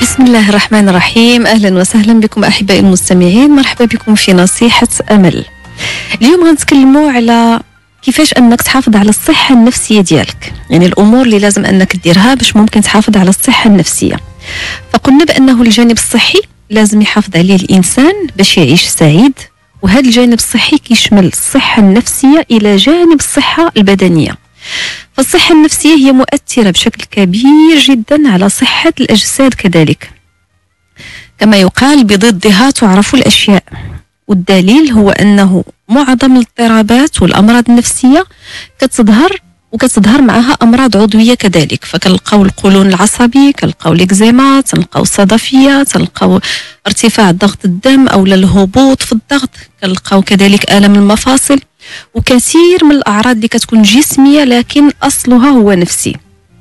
بسم الله الرحمن الرحيم. أهلا وسهلا بكم أحبائي المستمعين، مرحبا بكم في نصيحة أمل. اليوم غنتكلموا على كيفاش أنك تحافظ على الصحة النفسية ديالك، يعني الأمور اللي لازم أنك تديرها باش ممكن تحافظ على الصحة النفسية. فقلنا بأنه الجانب الصحي لازم يحافظ عليه الإنسان باش يعيش سعيد، وهذا الجانب الصحي كيشمل الصحة النفسية إلى جانب الصحة البدنية. فالصحة النفسية هي مؤثرة بشكل كبير جدا على صحة الأجساد كذلك، كما يقال بضدها تعرف الأشياء. والدليل هو أنه معظم الاضطرابات والأمراض النفسية كتظهر معها أمراض عضوية كذلك. فكنلقاو القولون العصبي، كنلقاو الإكزيما، تنلقاو الصدفية، تنلقاو ارتفاع ضغط الدم أو الهبوط في الضغط، كنلقاو كذلك ألم المفاصل، وكثير من الأعراض اللي كتكون جسمية لكن أصلها هو نفسي.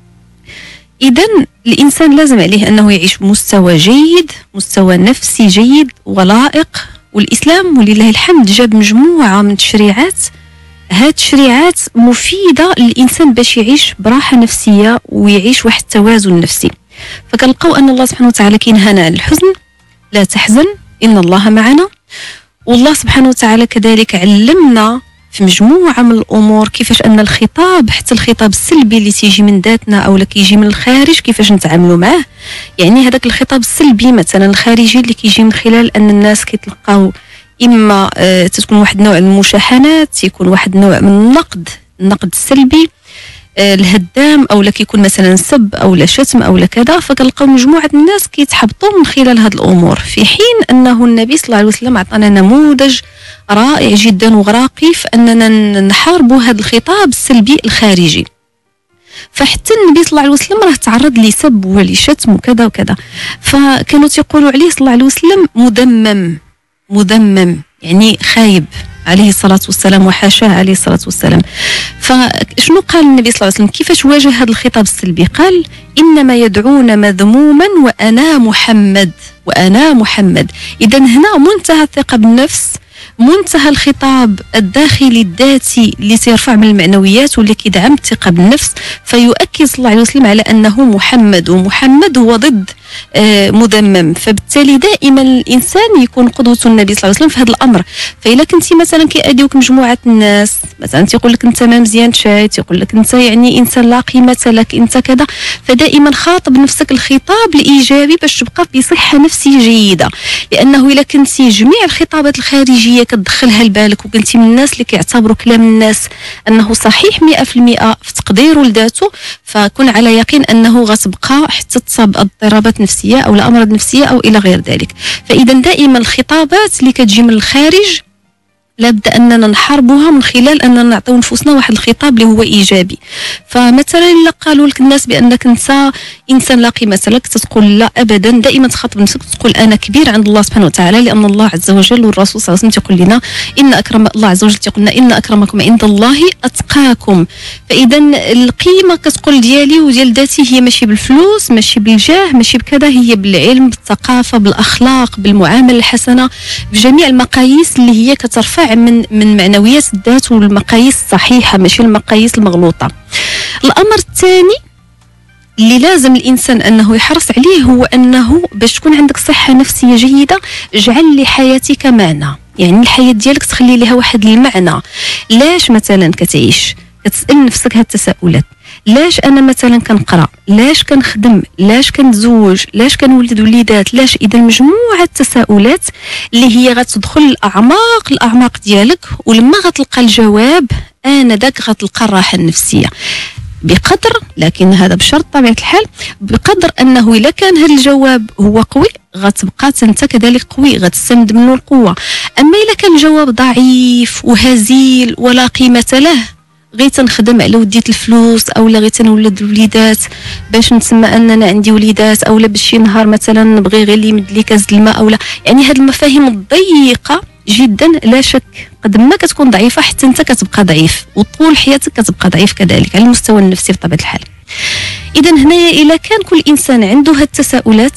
إذن الإنسان لازم عليه أنه يعيش بمستوى جيد، مستوى نفسي جيد ولائق. والإسلام ولله الحمد جاب مجموعة من التشريعات، هاد التشريعات مفيدة للإنسان باش يعيش براحة نفسية ويعيش واحد التوازن نفسي. فكنلقاو أن الله سبحانه وتعالى كينهانا عن الحزن، لا تحزن إن الله معنا. والله سبحانه وتعالى كذلك علمنا في مجموعة من الأمور كيفاش أن الخطاب، حتى الخطاب السلبي اللي تيجي من ذاتنا أو اللي كيجي من الخارج، كيفاش نتعاملوا معه. يعني هذاك الخطاب السلبي مثلا الخارجي اللي كيجي من خلال أن الناس كيتلقاو إما تكون واحد نوع من المشاحنات، يكون واحد نوع من النقد السلبي الهدام، او لا كيكون مثلا سب او لا شتم او لا كذا. فكنلقاو مجموعه الناس كيتحبطوا من خلال هذه الامور، في حين انه النبي صلى الله عليه وسلم عطانا نموذج رائع جدا وراقي في اننا نحاربوا هذا الخطاب السلبي الخارجي. فحتى النبي صلى الله عليه وسلم راه تعرض لسب ولشتم وكذا وكذا، فكانوا تيقولوا عليه صلى الله عليه وسلم مذمم، يعني خايب عليه الصلاة والسلام، وحاشاه عليه الصلاة والسلام. فشنو قال النبي صلى الله عليه وسلم؟ كيفاش واجه هذا الخطاب السلبي؟ قال: إنما يدعون مذموما وأنا محمد. إذا هنا منتهى الثقة بالنفس، منتهى الخطاب الداخلي الذاتي اللي سيرفع من المعنويات واللي كيدعم الثقة بالنفس. فيؤكد صلى الله عليه وسلم على أنه محمد، ومحمد هو ضد مذمم. فبالتالي دائما الانسان يكون قدوه النبي صلى الله عليه وسلم في هذا الامر. فإلا كنتي مثلا كيأديوك مجموعه الناس مثلا تيقول لك انت ما مزيان شاي، تيقول لك انت يعني انسان لا قيمه لك، انت كذا، فدائما خاطب نفسك الخطاب الايجابي باش تبقى بصحه نفسيه جيده. لانه الا كنتي جميع الخطابات الخارجيه كتدخلها لبالك وكنتي من الناس اللي كيعتبروا كلام الناس انه صحيح 100% في تقديره لذاته، فكن على يقين انه غتبقى حتى تصاب اضطرابات نفسية أو الأمراض نفسية أو إلى غير ذلك. فإذا دائما الخطابات اللي كتجي من الخارج لابد أننا نحاربوها من خلال أننا نعطيو نفوسنا واحد الخطاب اللي هو إيجابي. فمثلا إلا قالوا لك الناس بأنك أنت إنسان لا قيمة لك، تقول لا أبدا، دائما تخاطب نفسك تقول أنا كبير عند الله سبحانه وتعالى، لأن الله عز وجل والرسول صلى الله عليه وسلم تقول لنا إن أكرم الله عز وجل تقول لنا إن أكرمكم عند الله أتقاكم. فإذا القيمة كتقول ديالي وديال ذاتي هي ماشي بالفلوس، ماشي بالجاه، ماشي بكذا، هي بالعلم، بالثقافة، بالأخلاق، بالمعاملة الحسنة، بجميع المقاييس اللي هي كترفع من معنويات الذات والمقاييس الصحيحة، ماشي المقاييس المغلوطة. الأمر الثاني اللي لازم الإنسان أنه يحرص عليه هو أنه باش تكون عندك صحة نفسية جيدة، اجعل لحياتك معنى. يعني الحياة ديالك تخلي لها واحد المعنى. لاش مثلا كتعيش؟ كتسأل نفسك هاد التساؤلات. لاش انا مثلا كنقرا؟ لاش كنخدم؟ لاش كنتزوج؟ لاش كنولد وليدات؟ لاش؟ اذا مجموعه التساؤلات اللي هي غتدخل الاعماق ديالك، ولما غتلقى الجواب انذاك غتلقى الراحه النفسيه. بقدر، لكن هذا بشرط طبيعه الحال، بقدر انه الا كان هذا الجواب هو قوي غتبقى انت كذلك قوي، غتستمد منه القوه. اما الا كان الجواب ضعيف وهزيل ولا قيمه له، غير تنخدم على وديت الفلوس، او لا غير تنولد الوليدات باش نسمى اننا عندي وليدات، او لا باش شي نهار مثلا نبغي غير اللي يمد لي كاس الماء، او لا، يعني هذه المفاهيم الضيقه جدا لا شك قد ما كتكون ضعيفه حتى انت كتبقى ضعيف، وطول حياتك كتبقى ضعيف كذلك على المستوى النفسي بطبيعه الحال. اذا هنايا الا كان كل انسان عنده هاد التساؤلات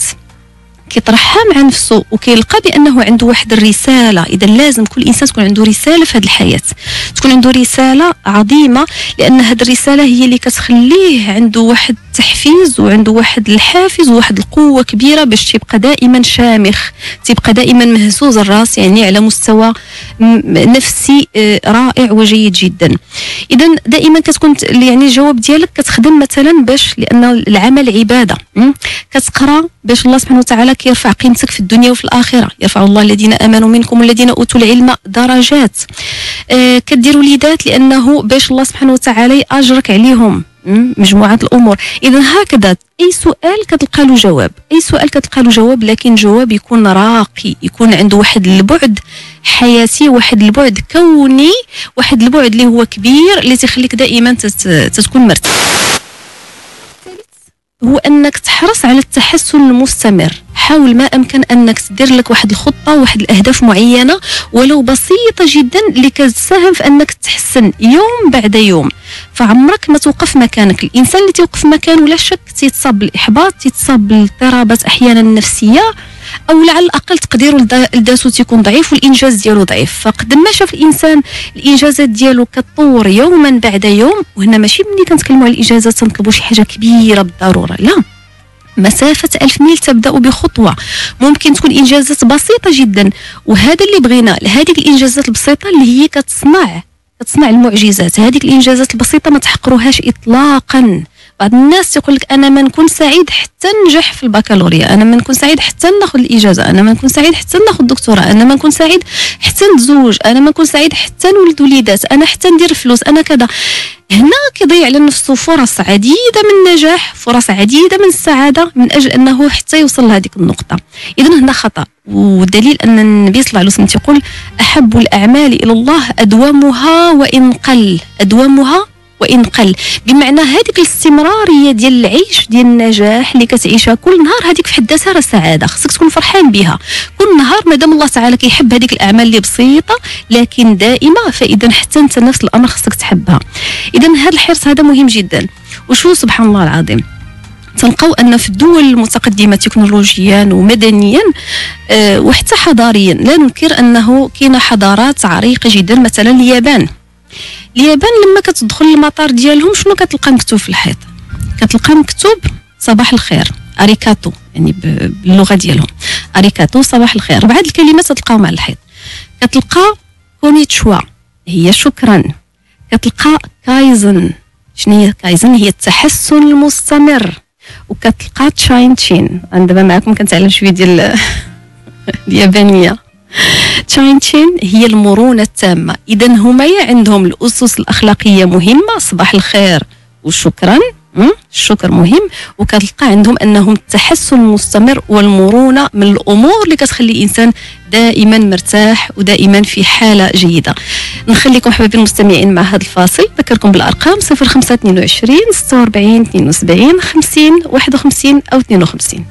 كيطرحها مع نفسه وكيلقى بانه عنده واحد الرساله. اذا لازم كل انسان تكون عنده رساله في هذه الحياه، تكون عنده رساله عظيمه، لان هذه الرساله هي اللي كتخليه عنده واحد التحفيز وعنده واحد الحافز وواحد القوه كبيره باش تيبقى دائما شامخ، تيبقى دائما مهزوز الراس، يعني على مستوى نفسي رائع وجيد جدا. اذا دائما كتكون يعني الجواب ديالك كتخدم مثلا باش، لان العمل عباده، كتقرا باش الله سبحانه وتعالى كيرفع قيمتك في الدنيا وفي الاخره، يرفع الله الذين امنوا منكم والذين اوتوا العلم درجات. كدير وليدات لانه باش الله سبحانه وتعالى ياجرك عليهم، مجموعه الامور. اذا هكذا اي سؤال كتلقى له جواب، اي سؤال كتلقى له جواب، لكن جواب يكون راقي، يكون عنده واحد البعد حياتي، واحد البعد كوني، واحد البعد اللي هو كبير اللي تخليك دائما تكون مرتاح. هو انك تحرص على التحسن المستمر. حاول ما امكن انك تدير لك واحد الخطه، واحد الاهداف معينه ولو بسيطه جدا اللي كتساهم في انك تتحسن يوم بعد يوم. فعمرك ما توقف مكانك. الانسان اللي توقف مكانه لا شك تيتصاب بالاحباط، تيتصاب بالاضطرابات احيانا النفسيه، او على الاقل تقديره لذاته تيكون ضعيف والانجاز ديالو ضعيف. فقد ما شاف الانسان الانجازات ديالو كتطور يوما بعد يوم، وهنا ماشي ملي كنتكلموا على الانجازات تنطلبوا شي حاجه كبيره بالضروره، لا، مسافة 1000 ميل تبدأ بخطوة. ممكن تكون إنجازات بسيطة جدا، وهذا اللي بغينا، هذيك الإنجازات البسيطة اللي هي كتصنع المعجزات. هذيك الإنجازات البسيطة ما تحقروهاش إطلاقا. بعض الناس يقول لك انا ما نكون سعيد حتى ننجح في البكالوريا، انا ما نكون سعيد حتى ناخذ الاجازه، انا ما نكون سعيد حتى ناخذ الدكتوراه، انا ما نكون سعيد حتى نتزوج، انا ما نكون سعيد حتى نولد وليدات، انا حتى ندير فلوس، انا كذا. هنا كيضيع على نفسه فرص عديده من النجاح، فرص عديده من السعاده، من اجل انه حتى يوصل لهذيك النقطه. اذا هنا خطا، والدليل ان النبي صلى الله عليه وسلم يقول احب الاعمال الى الله ادومها وان قل، ادومها وإن قل، بمعنى هذيك الاستمراريه ديال العيش ديال النجاح اللي كتعيشها كل نهار، هذيك في حد ذاتها راه سعاده، خصك تكون فرحان بها كل نهار مادام الله تعالى كيحب هذيك الاعمال اللي بسيطه لكن دائمه. فاذا حتى انت نفس الامر خصك تحبها. اذا هذا الحرص هذا مهم جدا. وشو سبحان الله العظيم تلقاو ان في الدول المتقدمه تكنولوجيا ومدنيا وحتى حضاريا، لا ننكر انه كاينه حضارات عريقه جدا. مثلا اليابان لما كتدخل المطار ديالهم شنو كتلقى مكتوب في الحيط؟ كتلقى مكتوب صباح الخير، اريكاتو، يعني باللغه ديالهم اريكاتو صباح الخير. 4 الكلمات تلقاهم على الحيط. كتلقى كونيتشوا هي شكرا. كتلقى كايزن، شنو هي كايزن؟ هي التحسن المستمر. وكتلقى تشاين، انا دابا معكم كنتعلم شويه ديال اليابانيه. تشاين هي المرونة التامة. إذا هما عندهم الأسس الأخلاقية مهمة، صباح الخير وشكرا، الشكر مهم. وكتلقى عندهم أنهم التحسن المستمر والمرونة من الأمور اللي كتخلي الإنسان دائما مرتاح ودائما في حالة جيدة. نخليكم حبايبي المستمعين مع هذا الفاصل. ذكركم بالأرقام 0522 46 72 50 51 أو 52.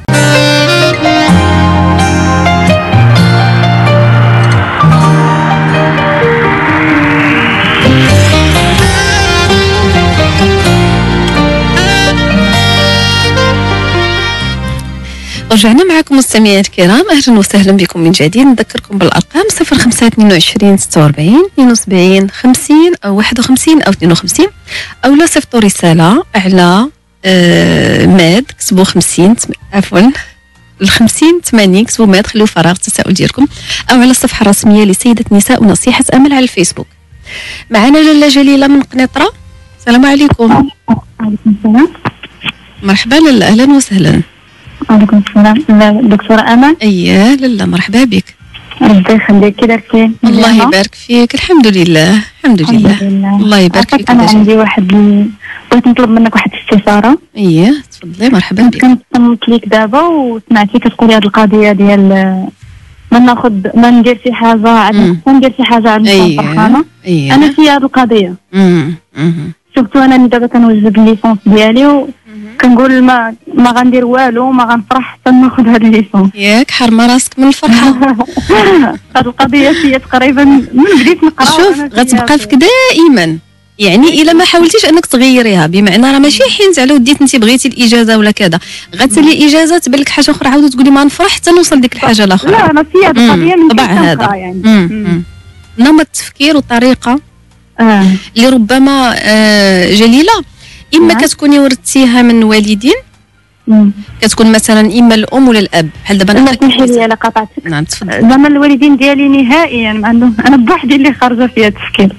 رجعنا معكم مستمعين الكرام، اهلا وسهلا بكم من جديد. نذكركم بالارقام 0522 46 72 50 او 51 او 52، او لا صيفطوا رساله على ماد كتبوا 50 عفوا ال50 80 كتبوا ماد، خليوا فراغ التساؤل ديالكم، او على الصفحه الرسميه لسيده نساء ونصيحه امل على الفيسبوك. معنا لاله جليله من قنيطره. السلام عليكم. وعليكم السلام. مرحبا لاله، اهلا وسهلا. وعليكم السلام. دكتورة أمل. اييه لاله، مرحبا بك. ربي يخليك. كي درتي؟ الله يبارك فيك. الحمد لله الحمد لله. الله يبارك فيك. أنا عندي بغيت نطلب منك واحد الاستشارة. اييه تفضلي، مرحبا بك. كنت صنت ليك دابا وسمعتي كتقولي هذه القضية ديال ما ندير شي حاجة عاد ندير شي حاجة عاد نكون فرحانة. أنا في هذه القضية. شفتو أنا دابا كنوجد الليسونس ديالي كنقول ما غندير والو، ما غنفرح حتى ناخذ هذا الليسونس. ياك حرمه راسك من الفرحه. هذه القضيه هي تقريبا من بديت نقرا. شوف غتبقى فيك دائما، يعني الا ما حاولتيش انك تغيريها، بمعنى راه ماشي حين على وديت انت بغيتي الاجازه ولا كذا، غتسالي الاجازه تبان لك حاجه اخرى عاودي تقولي ما نفرح حتى نوصل ديك الحاجه الاخرى. لا انا في هذه القضيه من طبع هذا يعني نمط التفكير وطريقه اللي ربما جليله اما كتكوني ورثتيها من والدين، كتكون مثلا اما الام ولا الاب. بحال دابا انا تسمحي لي على قطعتك. نعم تفضل. زعما الوالدين ديالي نهائيا ما عندهم، انا بوحدي اللي خارجه فيها التفكير.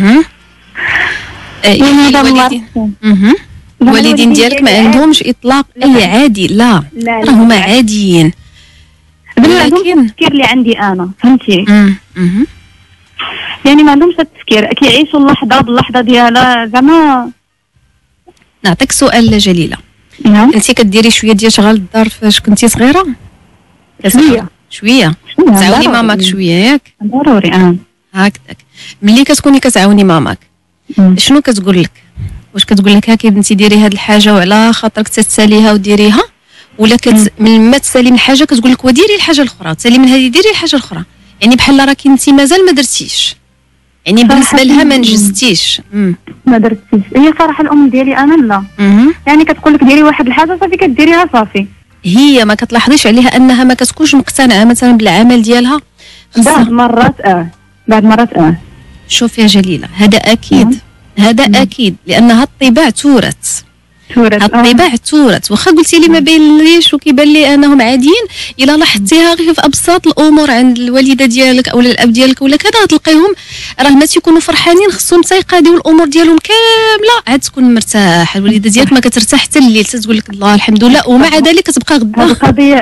الوالدين ديالك ما عندهمش اطلاق اي عادي؟ لا هما عاديين، ولكن التفكير اللي عندي انا، فهمتي؟ يعني ما عندهمش التفكير، كيعيشوا اللحظه باللحظه ديالها. زعما نعطيك سؤال جليله. انت كديري شويه ديال شغل الدار فاش كنتي صغيره؟ شويه تعاوني ماماك شويه ياك؟ ضروري. هكذاك. ملي كتكوني كتعاوني ماماك شنو كتقول لك؟ واش كتقول لك هاكي بنتي ديري هاد الحاجه وعلى خاطرك تتساليها وديريها، ولا من ما تسالي من حاجه كتقول لك وديري الحاجه الاخرى، تسالي من هذه ديري الحاجه الاخرى؟ يعني بحال راكي انت مازال ما درتيش، يعني بالنسبه لها ما نجزتيش. ما درتيش. هي صراحه الام ديالي انا لا، يعني كتقول لك ديري واحد الحاجه صافي كديريها صافي. هي ما كتلاحظيش عليها انها ما كتكونش مقتنعه مثلا بالعمل ديالها؟ بعد مرات شوف يا جليله، هذا اكيد هذا اكيد، لانها الطباع تورث. الطباع تورث. واخا قلتي لي ما باينليش وكيبان لي انهم عاديين، الا لاحظتيها غير في ابسط الامور عند الوالده ديالك او الاب ديالك ولا كذا، تلقيهم راه ما تيكونوا فرحانين، خصهم تيقاديو الامور ديالهم كامله عاد تكون مرتاح. الوالده ديالك ما كترتاح حتى الليل، تقول لك الله الحمد لله، ومع ذلك كتبقى غدا. هذه القضيه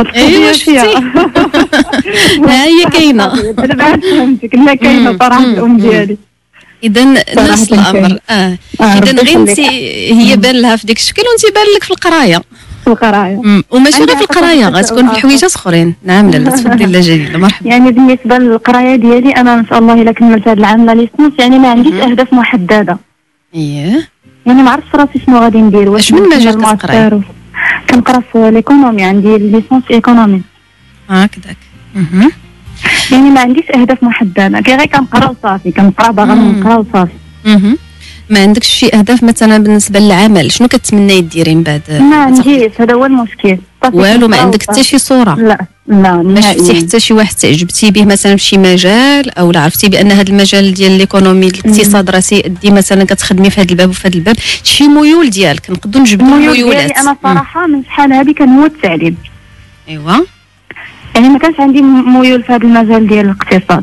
ها هي كاينه. انا بعد فهمتك، لا كاينه صراحه الام ديالي. اذا نفس الامر. اذا غير انت هي بان لها في ديك الشكل وانت بان لك في القرايه. وماشي غير في القرايه، غتكون في الحويجات اخرين. نعم لاله تفضلي لا جليله مرحبا. يعني بالنسبه للقرايه ديالي انا ان شاء الله الا كملت هذا العام لا ليسونس، يعني ما عنديش اهداف محدده. يعني ما عرفتش راسي شنو غادي ندير. واش من مجال كتقراي؟ كنقرا في ليكونومي، عندي ليسونس ايكونومي. هكذاك. يعني ما عنديش اهداف محدده، غير كنقرا وصافي، كنقرا باغا نقرا وصافي. ما عندكش شي اهداف مثلا بالنسبه للعمل؟ شنو كتمناي ديري من بعد؟ ما عنديش، هذا هو المشكل. والو؟ ما عندك حتى شي صوره؟ لا ما شفتي حتى شي واحد تعجبتي به مثلا في شي مجال، او لا عرفتي بان هذا المجال ديال ليكونومي الاقتصاد راه سيدي مثلا كتخدمي في هذا الباب وفي هذا الباب؟ شي ميول ديالك نقدروا نجبدوا الميولات. انا صراحه من شحال هذه كان هو التعليم. ايوا، يعني ما كانش عندي ميول في هذا المجال ديال الاقتصاد.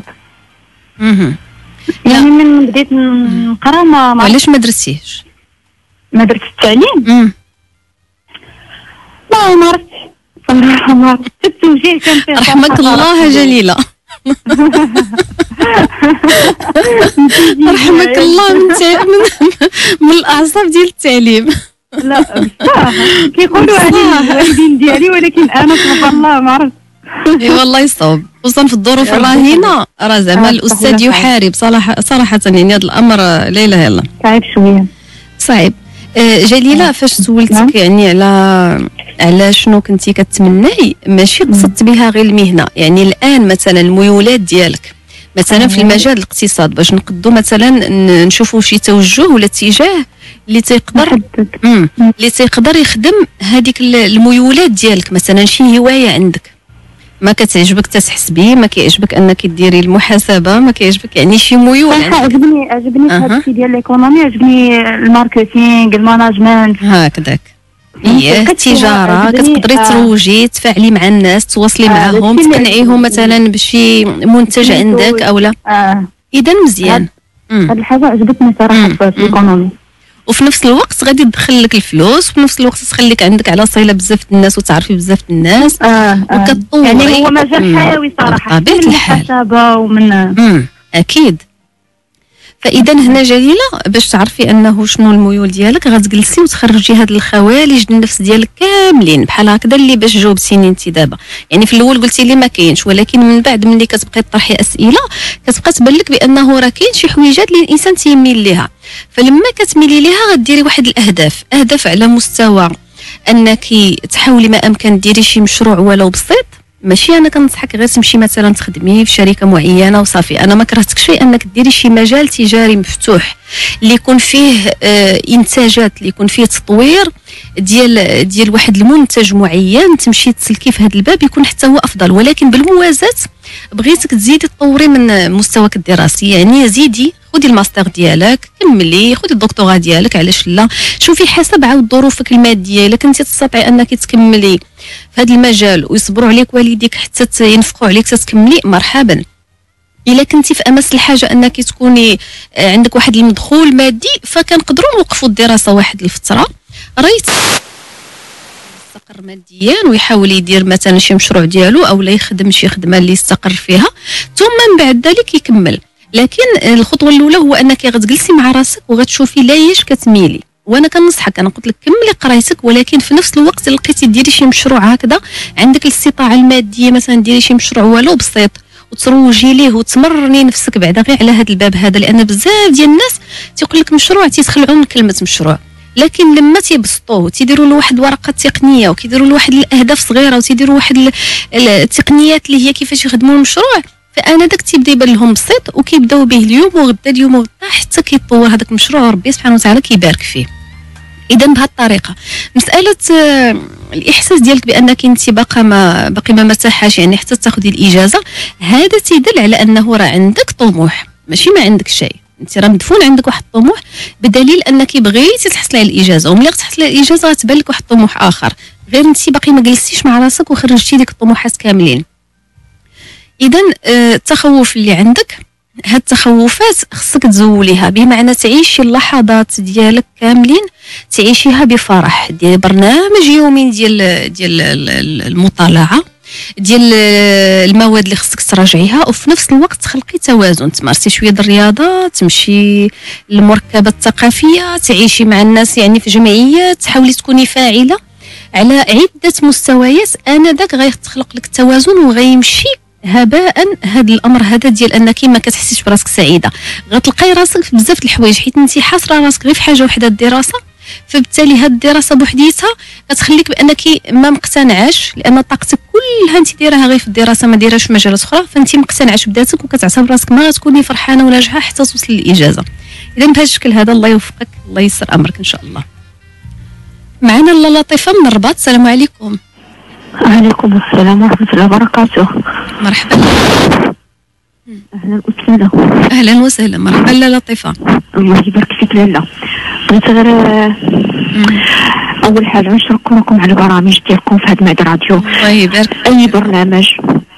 يعني من بديت نقرا ما علاش ما درتيش؟ ما درت التعليم؟ ما عرفتش صراحه، ما عرفتش. التوجيه كان فيه رحمك الله جليله. رحمك الله من الاعصاب ديال التعليم. لا بصح كيقولوا عليه الوالدين ديالي، ولكن انا سبحان الله ما عرفتش. اي والله يصوب، خصوصا في الظروف الراهنه راه زعما الاستاذ يحارب صراحه. يعني هذا الامر لا اله الا الله صعيب شويه، صعيب. جليله، فاش سولتك يعني على شنو كنتي كتمناي، ماشي قصدت بها غير المهنه، يعني الان مثلا الميولات ديالك مثلا في المجال الاقتصاد، باش نقدو مثلا نشوفوا شي توجه ولا اتجاه اللي تيقدر يخدم هذيك الميولات ديالك. مثلا شي هوايه عندك ما كتعجبك تحسبي، ما كيعجبك انك ديري المحاسبه، ما كيعجبك يعني شي ميول عجبني هذا الشيء ديال ليكونومي، عجبني الماركتينغ، الماناجمنت، هكذاك. هي التجاره، كتقدري تروجي، تفاعلي مع الناس، تواصلي معاهم، تقنعيهم مثلا بشي منتج عندك او لا. اذا مزيان. هذه الحاجه عجبتني صراحه في ليكونومي. وفي نفس الوقت غادي تدخل لك الفلوس، وفي نفس الوقت تخليك عندك على صله بزاف الناس وتعرفي بزاف الناس. وكتطوري. يعني هو مجال حيوي صراحه، بطبيعه الحال. ومن اكيد. فاذا هنا جليله، باش تعرفي انه شنو الميول ديالك، غتجلسي وتخرجي هاد الخوالج النفس ديالك كاملين بحال هكذا، اللي باش جاوبتيني انت دابا. يعني في الاول قلتي لي ما كاينش، ولكن من بعد ملي كتبقاي تطرحي اسئله كتبقى تبان لك بانه راه كاين شي حويجات اللي الانسان تيميل ليها. فلما كتميلي ليها غديري واحد الاهداف على مستوى انك تحاولي ما امكن ديري شي مشروع ولو بسيط. ماشي انا كنصحك غير تمشي مثلا تخدمي في شركه معينه وصافي، انا ما كرهتك شيء انك ديري شي مجال تجاري مفتوح اللي يكون فيه انتاجات، اللي يكون فيه تطوير ديال واحد المنتج معين، تمشي تسلكي في هذا الباب يكون حتى هو افضل. ولكن بالموازاه بغيتك تزيدي تطوري من مستواك الدراسي، يعني زيدي خدي الماستر ديالك، كملي، خدي الدكتوراه ديالك، علاش لا؟ شوفي حسب عاود ظروفك الماديه، الا كنتي تستطيعي انك تكملي في هذا المجال ويصبروا عليك والديك حتى ينفقوا عليك تكملي، مرحبا. الا كنتي في امس الحاجه انك تكوني عندك واحد المدخول مادي، فكنقدروا نوقفوا الدراسه واحد الفتره، ريت يستقر ماديا ويحاول يدير مثلا شي مشروع ديالو او لا يخدم شي خدمه اللي يستقر فيها، ثم من بعد ذلك يكمل. لكن الخطوه الاولى هو انك غتجلسي مع راسك وغتشوفي لايش كتميلي. وانا كنصحك، انا قلت لك كملي قرايتك، ولكن في نفس الوقت لقيتي ديري شي مشروع هكذا عندك الاستطاعه الماديه، مثلا ديري شي مشروع ولو بسيط وتروجي ليه وتمرني نفسك بعدا غير على هذا الباب هذا، لان بزاف ديال الناس تيقول لك مشروع تيتخلعوا من كلمه مشروع، لكن لما تيبسطوه وتيديروا له واحد الورقه تقنيه وكيديروا له واحد الاهداف صغيره وتيديروا واحد التقنيات اللي هي كيفاش يخدموا المشروع، فانا داك تيبدا يبان لهم بسيط وكيبداو به اليوم وغدا اليوم وغدا حتى كيتطور هذاك المشروع وربي سبحانه وتعالى كيبارك فيه. اذا بهذه الطريقه مساله الاحساس ديالك بانك انت باقي ما مرتاحاش يعني حتى تاخذي الاجازه، هذا تيدل على انه راه عندك طموح، ماشي ما عندك شيء، انت راه مدفون عندك واحد الطموح، بدليل انك بغيتي تحصلي على الاجازه، وملي تحصلي على الاجازه غتبان لك واحد الطموح اخر، غير انت باقي ما جلستيش مع راسك وخرجتي ديك الطموحات كاملين. اذا التخوف اللي عندك، هاد التخوفات خصك تزوليها، بمعنى تعيشي اللحظات ديالك كاملين تعيشيها بفرح، ديال برنامج يومي ديال المطالعه ديال المواد اللي خصك تراجعيها، وفي نفس الوقت تخلقي توازن، تمارسي شويه د الرياضه، تمشي للمركبه الثقافيه، تعيشي مع الناس يعني في جمعيات، تحاولي تكوني فاعله على عده مستويات، انذاك غيخلق لك التوازن وغيمشي هباء هذا الامر هذا ديال انك ما كتحسيش براسك سعيده، غتلقاي راسك في بزاف الحوايج حيت انت حاصره راسك غير في حاجه وحده الدراسه، فبالتالي هاد الدراسه بوحديتها كتخليك بانك ما مقتنعاش، لان طاقتك كلها انت دايرها غير في الدراسه ما دايرهاش في مجالات اخرى، فانت مقتنعاش بذاتك وكتعتبر راسك ما غتكوني فرحانه ولا ناجحه حتى توصل للاجازه. اذا بهذا الشكل هذا الله يوفقك، الله ييسر امرك ان شاء الله. معنا لاله لطيفه من الرباط، السلام عليكم. وعليكم السلام ورحمة الله وبركاته. مرحبا. أهلا وسهلا. أهلا وسهلا، مرحبا لاله لطيفة. الله يبارك فيك لاله. بغيت غير أول حاجة نشكركم على البرامج ديالكم في هذا المعهد راديو. الله يبارك. أي برنامج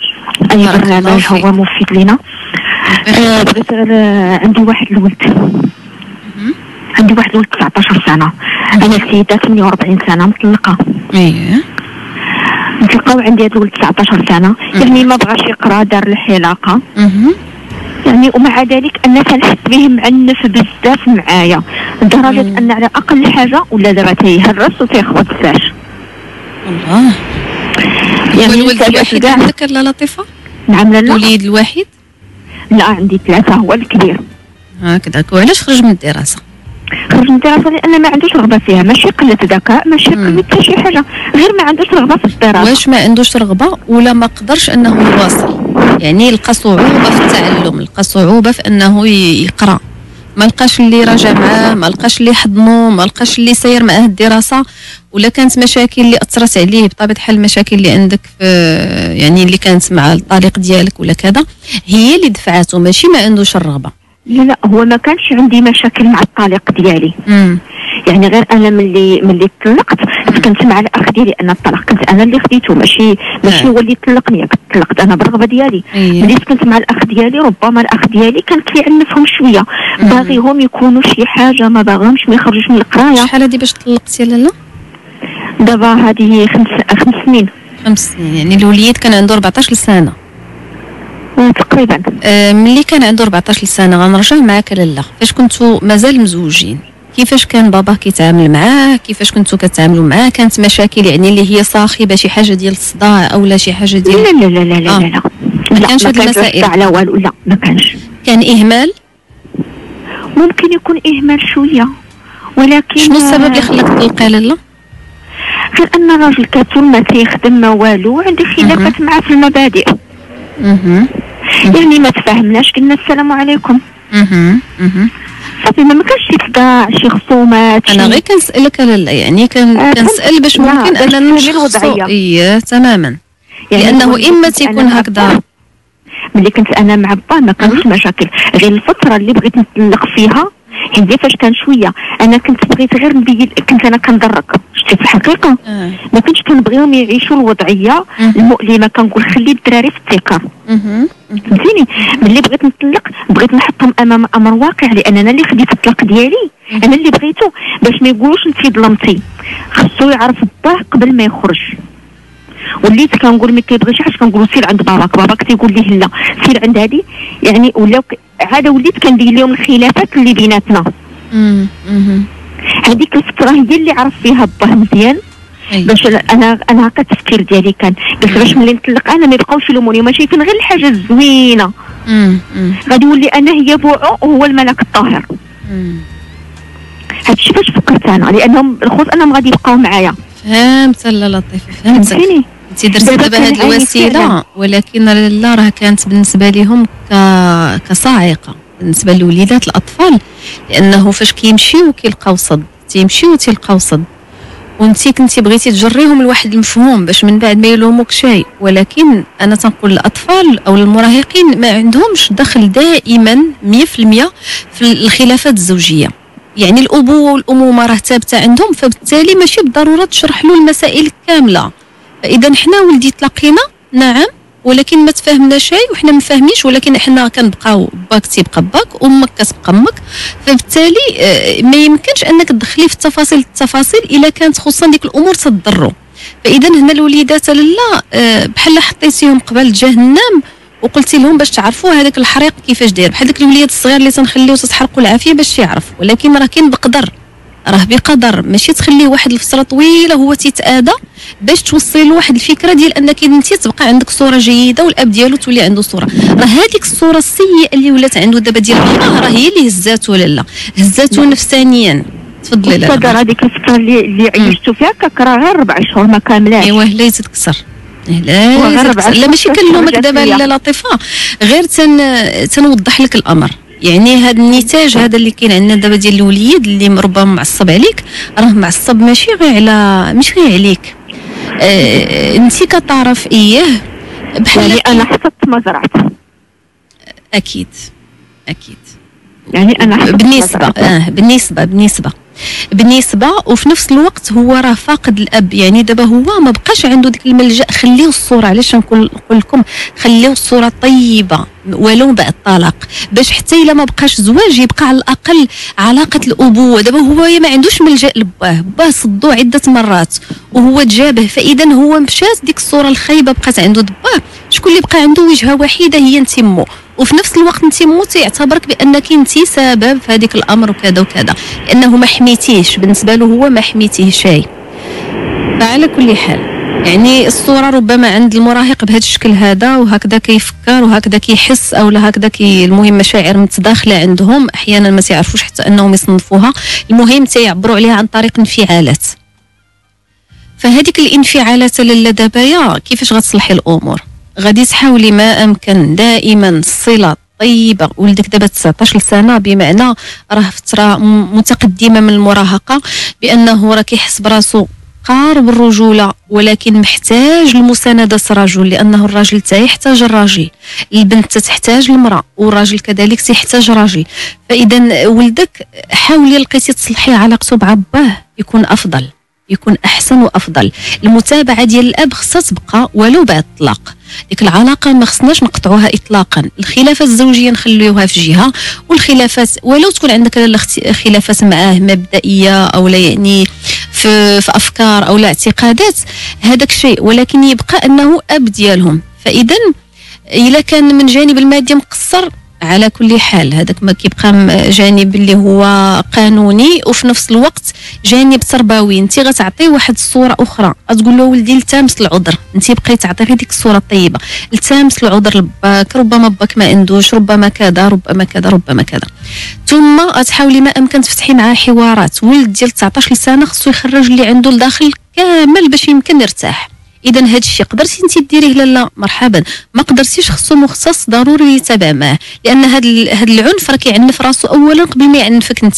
هو مفيد لنا. بغيت غير عندي واحد الولد. عندي واحد الولد 19 سنة. أنا سيدة 48 سنة مطلقة. اييه. نتلقاو عندي هذا الولد 19 سنه، يعني ما بغاش يقرا، دار الحلاقه، يعني ومع ذلك انا كنحس به معنف بزاف معايا، لدرجه ان على اقل حاجه ولا دابا تيهرس وتيخبط الساش. الله. يعني الولد الوحيد عندك لاله لطيفه؟ نعم لاله. الوليد الوحيد؟ لا عندي 3، هو الكبير. هكذاك. وعلاش خرج من الدراسه؟ خرج من الدراسه لان ما عندوش رغبه فيها، ماشي قله ذكاء، ماشي قله حتى شي حاجه، غير ما عندوش رغبه في الدراسه. واش ما عندوش رغبه ولا ما قدرش انه يواصل؟ يعني لقى صعوبه في التعلم، لقى صعوبه في انه يقرا، ما لقاش اللي راجع معاه، ما لقاش اللي حضنه، ما لقاش اللي سير معاه الدراسه، ولا كانت مشاكل اللي اثرت عليه بطبيعه الحال، المشاكل اللي عندك في يعني اللي كانت مع الطريق ديالك ولا كذا هي اللي دفعته، ماشي ما عندوش الرغبه. لا هو ما كانش عندي مشاكل مع الطليق ديالي. يعني غير انا ملي طلقت كنت مع الاخ ديالي، انا الطلاق كنت انا اللي خديته، ماشي هو اللي طلقني، كنت طلقت انا بالرغبه ديالي. ملي كنت مع الاخ ديالي ربما الاخ ديالي كان كيعنفهم شويه، باغيهم يكونوا شي حاجه، ما باغيهمش ما يخرجوش من القرايه. شحال هادي باش طلقتي لاله؟ دابا هذه 5 سنين. 5 سنين، يعني الوليد كان عنده 14 سنه تقريبا. ملي كان عنده 14 سنه غنرجع معاك لاله، فاش كنتو مازال مزوجين كيفاش كان بابا كيتعامل معاه؟ كيفاش كنتو كتعاملوا معاه؟ كانت مشاكل يعني اللي هي صاخبه، شي حاجه ديال الصداع او لا شي حاجه ديال لا لا لا لا لا لا ما كانش هاد المسائل على والو؟ لا ما كانش. كان اهمال؟ ممكن يكون اهمال شويه، ولكن شنو السبب اللي خلاك تطلقي لاله؟ غير ان الراجل كتول ما تيخدم ما والو، عندي خلافات معاه في المبادئ. يعني ما تفاهمناش، قلنا السلام عليكم. صافي ما كانش شي صداع، شي خصومات. انا غير كنسالك لاله، يعني كنسال باش ممكن اننا نشخصوا. ايه تماما، يعني لانه اما تيكون هكذا. ملي كنت انا مع با ما كانش مشاكل، غير الفتره اللي بغيت نطلق فيها هي فاش كان شويه انا كنت بغيت غير نبين، كنت انا كندرك شتي في الحقيقه ما كنتش كنبغيهم يعيشوا الوضعيه المؤلمه. كنقول خلي الدراري في الثقه فهمتيني. ملي بغيت نطلق بغيت نحطهم امام امر واقع، لان انا اللي خديت الطلاق ديالي انا اللي بغيته، باش ما يقولوش انت ظلمتي. خصو يعرف باه قبل ما يخرج. وليت كنقول ما كيبغيش حاجه كنقولوا سير عند باباك تيقول ليه لا سير عند هذه، يعني ولاو عاده وليت كندير لهم الخلافات اللي بيناتنا. هذيك الفتره هي اللي عرف فيها باه مزيان. باش انا هكا التفكير ديالي كان، قلت باش ملي نطلق انا ما يبقاوش يلوموني، ما شايفين غير الحاجه الزوينه. غادي يولي انا هي بوعو وهو الملك الطاهر. هادشي فاش فكرت انا، لانهم الخوت انهم غادي يبقاو معايا. فهمت لا لطيفه، فهمتك. انت درتي دابا هاد الوسيله، ولكن لا راه كانت بالنسبه لهم كصاعقه بالنسبه للوليدات الاطفال، لانه فاش كيمشيو كيلقاو صد، تيمشيو تيلقاو صد، وانتي كنتي بغيتي تجريهم لواحد المفهوم باش من بعد ما يلوموك شيء. ولكن انا تنقول الاطفال او المراهقين ما عندهمش دخل دائما 100% في الخلافات الزوجيه، يعني الابوه والامومه راه ثابته عندهم، فبالتالي ماشي بالضروره تشرح له المسائل كامله. فاذا حنا ولدي تلاقينا نعم، ولكن ما تفاهمنا شيء وحنا ما فاهمينش، ولكن حنا كنبقاو باك تيبقى باك، امك كتبقى امك، فبالتالي ما يمكنش انك تدخلي في التفاصيل الا كانت خصوصا ديك الامور تضروا. فاذا هنا الوليدات لالا بحال حطيتيهم قبل جهنم وقلتي لهم باش تعرفوا هذاك الحريق كيفاش داير، بحال داك الوليدات الصغير اللي تنخليو تتحرقوا العافيه باش يعرف، ولكن راه كاين بقدر، راه بقدر، ماشي تخليه واحد الفتره طويله هو تيتاذى باش توصلي له واحد الفكره ديال انك انت تبقى عندك صوره جيده والاب ديالو تولي عنده صوره. راه هذيك الصوره السيئه اللي ولات عنده دابا ديال الله راه هي اللي هزاتو لالا، هزاتو نفسانيا. تفضلي لالا. راه هذيك الفتره اللي عيشتو فيها راه غير 4 شهور ما كاملاش. ايوه لا تتكسر، لا ماشي كنلومك دابا لا لطيفه، غير تنوضح لك الامر. يعني هذا النتاج هذا اللي كاين عندنا دابا ديال الوليد اللي ربما معصب عليك، راه معصب ماشي غير عليك. انت كطرف اياه بحال يعني انا حصدت ما زرعت. اكيد يعني انا بالنسبه وفي نفس الوقت هو راه فاقد الاب. يعني دابا هو ما بقاش عنده ديك الملجا. خليو الصوره، علاش نقول لكم خليو الصوره طيبه ولو بعد الطلاق، باش حتى الا ما بقاش زواج يبقى على الاقل علاقه الابوه. دابا هو ما عندوش ملجا لباه، باه صدوه عده مرات وهو تجابه، فاذا هو مشات ديك الصوره الخايبه بقات عنده دباه. شكون اللي بقى عنده وجهه وحيده هي انت مو، وفي نفس الوقت انت مو تيعتبرك بانك انت سبب في هذيك الامر وكذا وكذا، لانه ما حميتيش، بالنسبه له هو ما حميتيه شيء. فعلى كل حال يعني الصوره ربما عند المراهق بهذا الشكل هذا، وهكذا كيفكر وهكذا كيحس، او هكذا المهم مشاعر متداخله عندهم، احيانا ما تعرفوش حتى انهم يصنفوها، المهم تيعبروا عليها عن طريق انفعالات. فهذيك الانفعالات لاله دابايا كيفاش غتصلحي الامور؟ غادي تحاولي ما امكن دائما الصله طيبه. ولدك دابا 19 سنه، بمعنى راه فتره متقدمه من المراهقه، بانه راه كيحس براسو قارب الرجوله، ولكن محتاج لمسانده الرجل، لانه الراجل حتى يحتاج الراجل، البنت تحتاج المراه، والراجل كذلك تيحتاج راجل. فاذا ولدك حاولي لقيتي تصلحي علاقته بعباه يكون افضل، يكون احسن وافضل. المتابعه ديال الاب خصها تبقى ولو بعد الطلاق، ديك العلاقه ما خصناش نقطعوها اطلاقا. الخلافات الزوجيه نخليوها في جهه، والخلافات ولو تكون عندك خلافات معاه مبدئيه او لا يعني في افكار او لا اعتقادات، هذاك الشيء، ولكن يبقى انه اب ديالهم. فاذا الا كان من جانب المادي مقصر على كل حال هذاك ما كيبقى جانب اللي هو قانوني، وفي نفس الوقت جانب تربوي. انت غتعطيه واحد الصوره اخرى، غتقول له ولدي التمس العذر، انت بقيتي تعطي غير ديك الصوره الطيبه، التمس العذر لباك، ربما باك ما عندوش، ربما كذا ربما كذا ربما كذا. ثم غتحاولي ما امكن تفتحي معاه حوارات. ولد ديال 19 سنه خصو يخرج اللي عنده لداخل كامل باش يمكن يرتاح. اذا هذا الشيء قدرتي انت ديريه لالا مرحبا، ما قدرتيش خصو مختص ضروري يتابع معاه، لان هذا العنف راه كيعنف راسو اولا قبل ما يعنفك انتيا.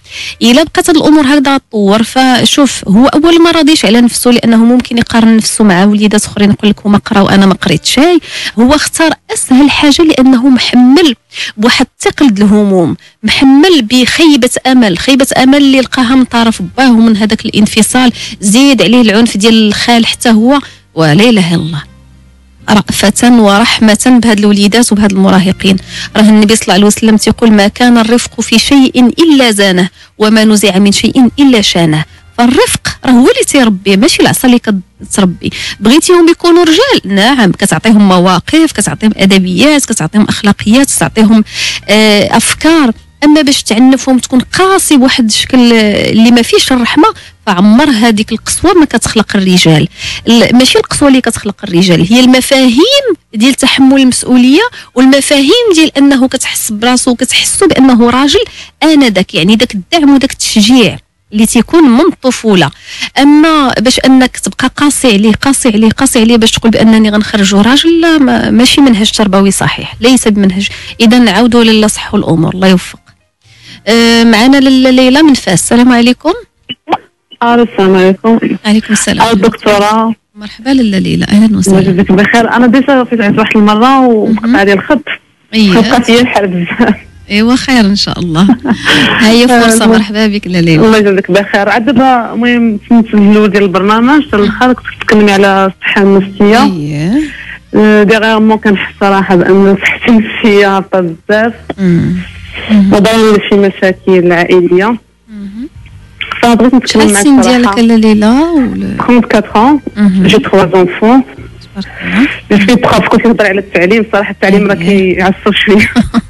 الا بقات هاد الامور هكذا تطور، فشوف هو اول ما راضيش على نفسه لانه ممكن يقارن نفسه مع وليدات اخرين، يقول لك هما قراو انا ما قريت شيء. هو اختار اسهل حاجه لانه محمل بواحد الثقل د الهموم، محمل بخيبه امل، خيبه امل اللي لقاها من طرف باه ومن هذاك الانفصال، زيد عليه العنف ديال الخال حتى هو. ولا اله الا الله، رأفة ورحمة بهاد الوليدات وبهاد المراهقين. راه النبي صلى الله عليه وسلم تيقول ما كان الرفق في شيء إلا زانه وما نزع من شيء إلا شانه. فالرفق راه هو اللي تيربي، ماشي العصا اللي كتربي. بغيتيهم يكونوا رجال، نعم كتعطيهم مواقف، كتعطيهم أدبيات، كتعطيهم أخلاقيات، كتعطيهم أفكار. اما باش تعنفهم تكون قاسي بواحد الشكل اللي ما فيش الرحمه، فعمر هذيك القسوه ما كتخلق الرجال. ماشي القسوه اللي كتخلق الرجال، هي المفاهيم ديال تحمل المسؤوليه والمفاهيم ديال انه كتحس براسو وكتحسو بانه راجل انذاك، يعني داك الدعم وداك التشجيع اللي تيكون من الطفوله. اما باش انك تبقى قاسي عليه قاسي عليه قاسي عليه باش تقول بانني غنخرجوا راجل، لا ماشي منهج تربوي صحيح، ليس بمنهج. اذا نعاودوا لله صح الامور، الله يوفق. معنا ليلى من فاس. السلام عليكم. السلام عليكم. عليكم السلام. الدكتوره مرحبا ليلى، اهلا وسهلا. جزاك بخير. انا ديجا فيت عيط واحد المره وقطع لي الخط، بقات لي الحال بزاف. ايوا خير ان شاء الله. هاي فرصه. مرحبا بك ليلى. الله يجزاك بخير. عاد دابا المهم في الاول ديال البرنامج حتى الاخر كنت تكلمي على الصحه النفسيه. ديغيغمون كنحس صراحه بان صحتي النفسيه هابطه بزاف، نظرا لشي مشاكل عائليه. فبغيت نتكلم معك صراحه. شحال السن ديالك ليلى؟ 34 ans. جي 3 enfants. جو سوي بروف. كنت نهضر على التعليم، صراحه التعليم راه كيعصب شويه.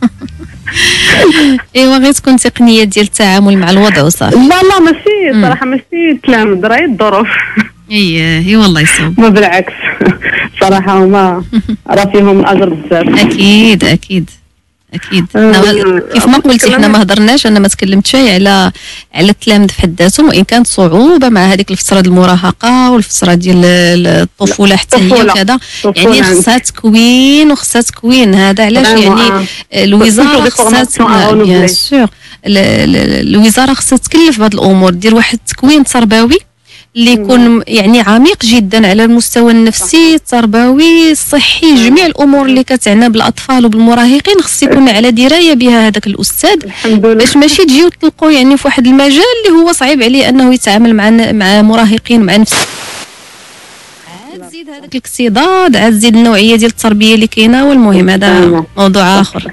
ايوا غير تكون تقنيه ديال التعامل مع الوضع وصافي. لا ماشي صراحه، ماشي الكلام، راه الظروف. اي والله يصوب. ما بالعكس صراحه هما راه فيهم الاجر بزاف. اكيد كيف ما قلتي حنا ما هضرناش، انا ما تكلمتش على التلامذ في حد ذاتهم، وان كانت صعوبه مع هذيك الفتره ديال المراهقه والفتره ديال الطفوله حتى هي وكذا، يعني خصها تكوين وخصها تكوين. هذا علاش يعني الوزاره خصها بيان سور الوزاره خصها تكلف بهذه الامور، دير واحد التكوين تربوي اللي يكون يعني عميق جدا على المستوى النفسي التربوي الصحي. جميع الامور اللي كتعنى بالاطفال وبالمراهقين خص يكون على درايه بها هذاك الاستاذ، باش ماشي تجيو تلقوا يعني في واحد المجال اللي هو صعيب عليه انه يتعامل مع مراهقين مع نفس. عاد تزيد هذاك الاكتضاد، عاد تزيد النوعيه ديال التربيه اللي كاينه. والمهم هذا موضوع اخر.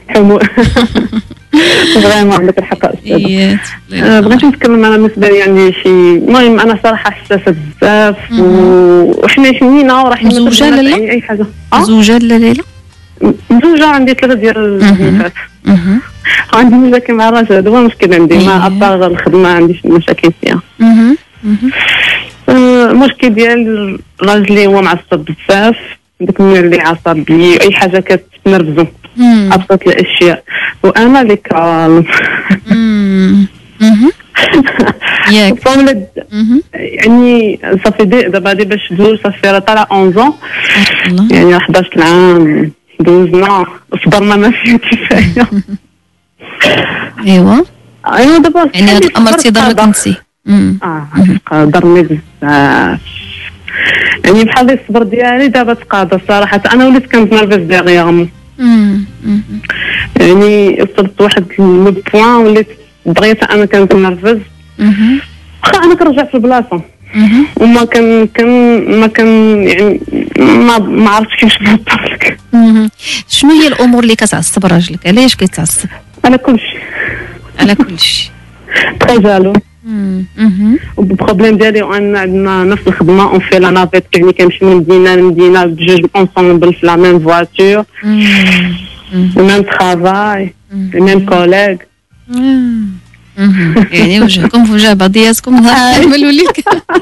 فريمون عندك الحق استاذ. بغيت نتكلم انا بالنسبه لي عندي شي، المهم انا صراحه حساسه بزاف وحنا شنينه وراه حنا زوجه لا اي حاجه. زوجه لا لا زوجه، عندي 3 ديال البنات. عندي مشاكل مع الراجل، هذا هو المشكل عندي. ما ابار الخدمه ما عنديش مشاكل فيها. المشكل ديال الراجل اللي هو معصب بزاف، داك النوع اللي عصبي، اي حاجه كتنرفزو، ابسط الاشياء، وانا اللي كالم. ياك يعني صافي دابا باش دوز صافي راه طالع 11 ans، يعني 11 عام دوزنا، صبرنا ما فيه كفايه. ايوا دابا يعني هذا الامر تيضرك انت. ضرني بزاف، يعني بحال الصبر ديالي دابا تقاضى صراحه. انا وليت كنتنرفز ديغيغمون، يعني وصلت واحد لو بوين وليت دغيا انا كنتنرفز. واخا انا كنرجع في البلاصه وما كان يعني ما عرفتش كيفاش نهضر لك. شنو هي الامور اللي كتعصب راجلك؟ علاش كيتعصب؟ على كلشي. على كلشي. تري جالو. والبروبليم ديالي انا عندنا نفس الخدمه اون في لا نافيت، يعني كنمشي من مدينه لمدينه بجوج اونصومبل في لا ميم فواتور، ميم ترافاي، ميم كوليغ. يعني وجهكم في وجه بعضياتكم نهار كامل وليك.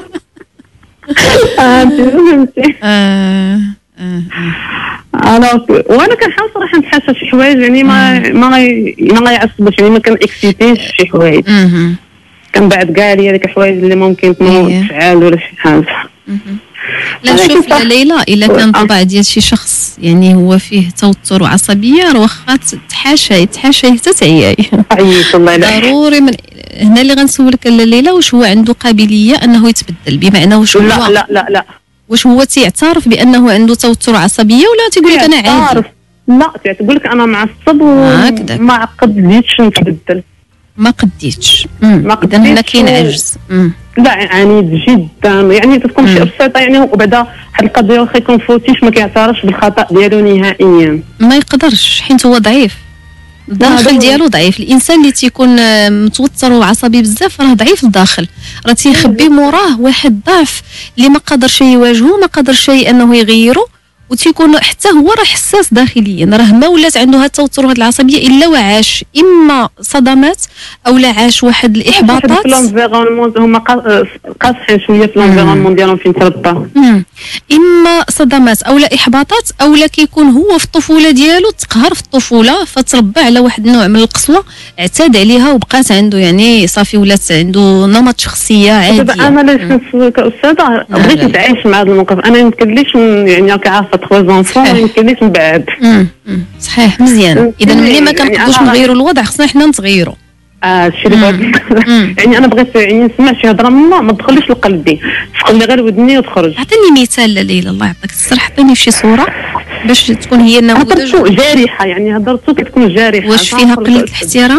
وانا كنحاول صراحه نتحاشى شي حوايج، يعني ما غيعصبش، يعني ما كنكسيتيش شي حوايج، كنبعد كاع ليا ديك الحوايج اللي ممكن تفعل ولا شي حاجه. لا شوف ليلى، الا كان طبع ديال شي شخص يعني هو فيه توتر وعصبيه، راه واخا يتحاشى حتى تعياي. عييت الله يلاه. ضروري هنا اللي غنسولك ليلى، واش هو عنده قابليه انه يتبدل؟ بمعنى واش هو لا واش هو تيعترف بانه عنده توتر عصبيه ولا تيقول لك انا عادي؟ لا تقول لك انا معصب وما قديتش نتبدل. ما قديتش. اذا هنا كاين عجز. لا عنيد جدا، يعني تكون شي بسيطه يعني، وبعدا واحد القضيه واخا يكون فوتيش ما كيعترفش بالخطا ديالو نهائيا. ما يقدرش حيت هو ضعيف، الداخل ديالو ضعيف. الانسان اللي تيكون متوتر وعصبي بزاف راه ضعيف الداخل، راه تيخبي موراه واحد الضعف اللي ما قدرش يواجهه، ما قدرش انه يغيره، وتيكون حتى هو راه حساس داخليا، راه ما ولات عنده هاد التوتر وهاد العصبيه الا وعاش اما صدمات او لا عاش واحد الاحباطات. في لونفيرونمون هما قاصحين شويه في لونفيرونمون ديالهم فين تربى، اما صدمات او لا احباطات، او لا كيكون هو في الطفوله ديالو تقهر في الطفوله فتربى على واحد النوع من القسوه، اعتاد عليها وبقات عنده يعني صافي ولات عنده نمط شخصيه عادي. دابا انا علاش كاستاذه بغيت نتعايش مع هذا الموقف، انا يمكنليش يعني كعارفه 3 زونفون يمكنليش نبعد. صحيح مزيان. اذا ملي ما كنقدروش نغيروا الوضع خصنا حنا نتغيروا. الشيء اللي بغيت يعني انا بغيت يعني نسمع شي هضره ما تدخليش لقلبي، تدخل لي غير ودني وتخرج. عطيني مثال ليلى الله يعطيك الصحه، عطيني في شي صوره باش تكون هي النموذج. جارحه يعني هضرتو كتكون جارحه. واش فيها قله الاحترام؟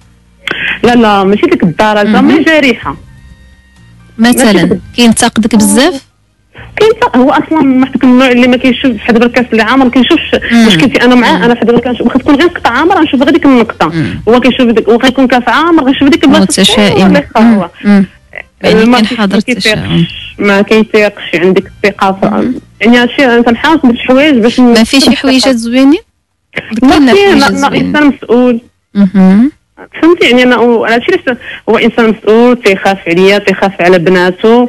لا ماشي ديك الدرجه، ما جارحه. مثلا كينتقدك بزاف؟ هو اصلا واحد النوع اللي ما كيشوفش حدا بالكاس اللي عامر، ما كيشوفش مشكلتي انا معاه. انا حدا كنشوف واخا تكون غير نقطه عامره نشوف غير ديك النقطه، هو كيشوف ديك واخا يكون كاس عامر غيشوف ديك البلاصه متشائم. يعني ما كيحضر التشاؤم، ما كيثيقش عندك الثقه يعني هادشي تنحاول ندير شي حوايج باش ما فيش شي حويجات زوينين. انا انسان مسؤول فهمتي يعني. انا هادشي علاش هو انسان مسؤول، تيخاف عليا تيخاف على بناتو.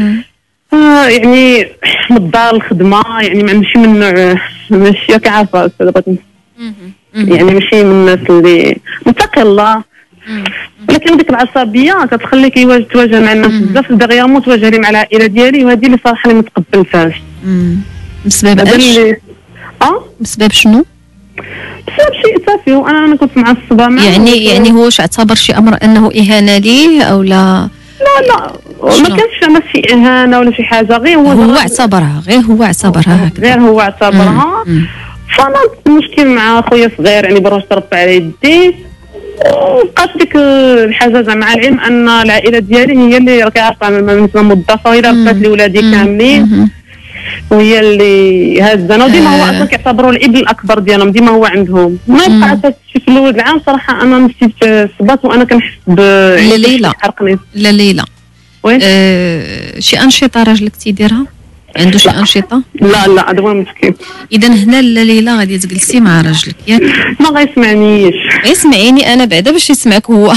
يعني من الدار الخدمه يعني ماشي من نوع ماشي كعارفه استاذه يعني ماشي من الناس اللي متقي الله، ولكن ديك العصبيه كتخليك تواجه مع الناس بزاف دغيامون تواجه لي مع العائله ديالي، وهذه اللي صراحه اللي ما تقبلتهاش. بسبب اش؟ بسبب شنو؟ بسبب شيء تافه وانا كنت معصبه معاه. يعني هو اعتبر شي امر انه اهانه ليه او لا؟ لا ما كانش ما شي اهانه ولا شي حاجه، غير هو اعتبرها هكذا. غير هو اعتبرها. فانا المشكل مع خويا صغير يعني بروح تربى على يدي، وبقات ديك الحاجه زعما مع العلم ان العائله ديالي هي اللي راكي عارفه بالنسبه موظفه، وهي ربات لي ولادي كاملين وهي اللي هازانا، وديما هو اصلا كيعتبروا الابن الاكبر ديالهم ديما هو عندهم. ما بقى حتى في الاول العام صراحه انا نسيت صبات وانا كنحس ليلى. لا ليلى شي انشطه راجلك تيديرها؟ عنده شي انشطه؟ لا هذا هو المشكل. اذا هنا ليلى غادي تجلسي مع راجلك ياك؟ ما غيسمعنيش. اسمعيني انا بعدا باش يسمعك هو.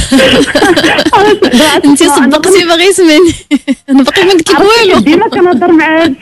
انت صدقتي ما غيسمعني. انا باقي ما قلت لك والو. ديما كنهضر مع هاد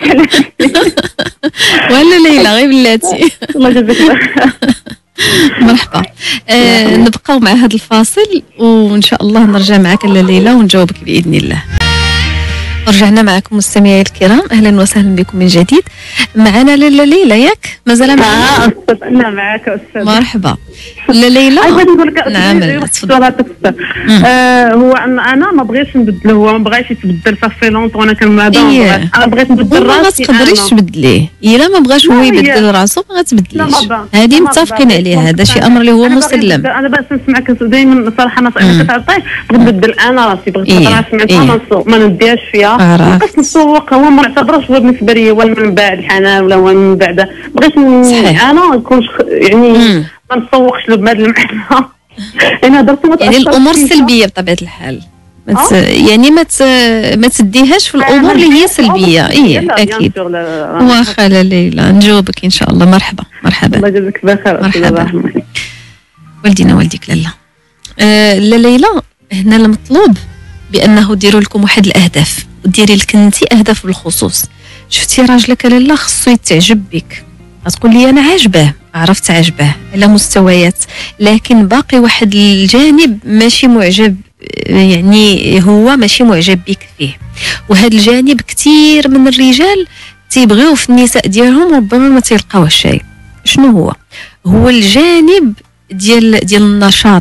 ولا ليلى غير بلاتي. الله يجزاك مرحبا. نبقاو مع هذا الفاصل وان شاء الله نرجع معك ليلى ونجاوبك باذن الله. رجعنا معكم مستمعي الكرام، اهلا وسهلا بكم من جديد. معنا ليلى ياك؟ مازال معنا؟ انا معك استاذ. مرحبا. ليلى نعم تفضل. هو انا ما بغيتش نبدل، هو ما بغاش يتبدل صافي لونط وانا كنبدا. انا بغيت نبدل راسي. ما تقدريش تبدليه الا ما بغاش هو يبدل راسو ما غتبدليش. هذه متفقين عليها، هذا شي امر اللي هو مسلم. انا باش نسمعك دائما صراحه نصيحه كتعطيه، بغيت نبدل انا راسي، بغيت نسمعها ما نديهاش فيها، بغيت نسوق. هو ما نعتبرش هو بالنسبه لي هو المنبع الحنان ولا هو المنبع ده. بغيت انا نكون يعني ما نسوقش له بهذا المعنى. انا هضرت يعني الامور السلبيه بطبيعه الحال يعني ما تديهاش في الامور اللي هي سلبيه. اكيد. واخا ليلى نجاوبك ان شاء الله. مرحبا. الله يجزاك بخير. مرحبا. والدينا والديك لاله. ليلى هنا المطلوب بانه ديروا لكم واحد الاهداف، وديري لك انت اهداف بالخصوص. شفتي راجلك لاله خصو يتعجب بك، غتقول لي انا عاجباه، عرفت عاجباه على مستويات، لكن باقي واحد الجانب ماشي معجب، يعني هو ماشي معجب بك فيه. وهذا الجانب كثير من الرجال تيبغيو في النساء ديالهم ربما ما تيلقاوش شيء. شنو هو الجانب ديال النشاط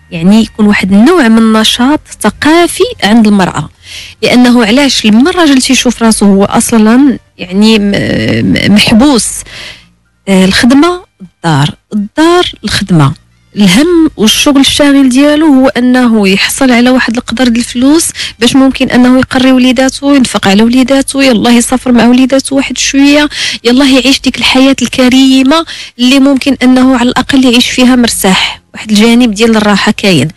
يعني يكون واحد النوع من النشاط ثقافي عند المرأة. لأنه علاش لما الراجل تيشوف راسه هو أصلا يعني محبوس، الخدمة الدار الخدمة، الهم والشغل الشاغل ديالو هو انه يحصل على واحد القدر ديال الفلوس باش ممكن انه يقري وليداته، ينفق على وليداته، يلاه يسافر مع وليداته واحد شويه، يلاه يعيش ديك الحياه الكريمه اللي ممكن انه على الاقل يعيش فيها مرتاح، واحد الجانب ديال الراحه كاين.